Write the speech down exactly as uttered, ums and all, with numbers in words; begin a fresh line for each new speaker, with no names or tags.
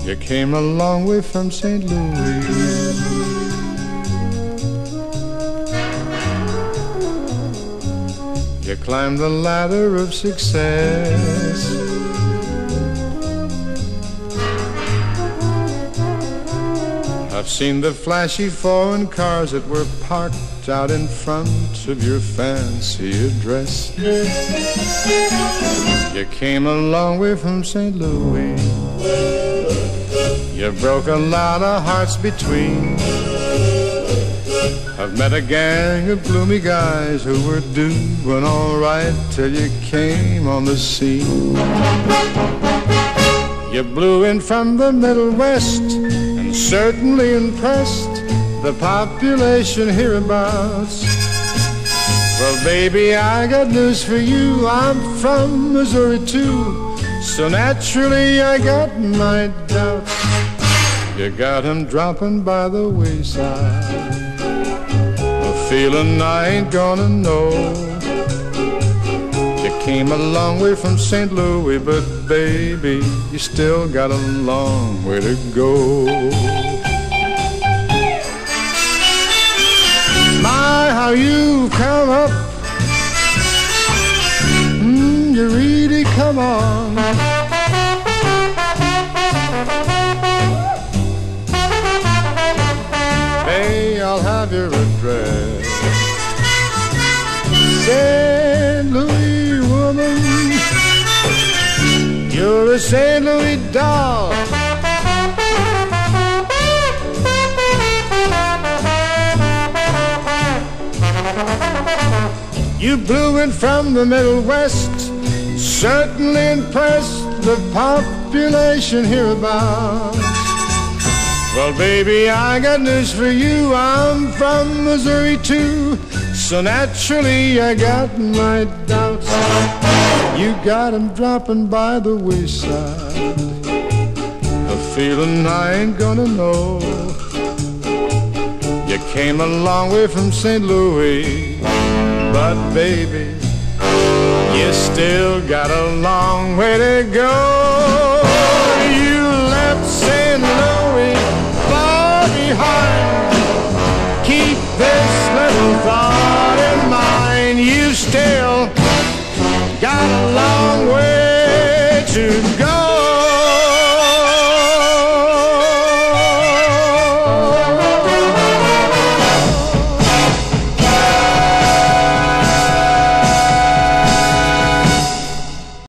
You came a long way from Saint Louis. You climbed the ladder of success. I've seen the flashy foreign cars that were parked out in front of your fancy address. You came a long way from Saint Louis. You broke a lot of hearts between. I've met a gang of gloomy guys who were doing all right till you came on the scene. You blew in from the Middle West and certainly impressed the population hereabouts. Well, baby, I got news for you. I'm from Missouri too, so naturally I got my doubts. You got 'em dropping by the wayside, a feeling I ain't gonna know. You came a long way from Saint Louis, but baby, you still got a long way to go. My, how you come up, mm, you really come on. Hey, I'll have your address. Saint Louis woman, you're a Saint Louis doll. You blew in from the Middle West, certainly impressed the population hereabouts. Well, baby, I got news for you. I'm from Missouri too, so naturally I got my doubts. You got 'em dropping by the wayside, a feeling I ain't gonna know. You came a long way from Saint Louis, but baby, you still got a long way to go. You left Saint Louis far behind. Keep this little thought in mind. You still got a long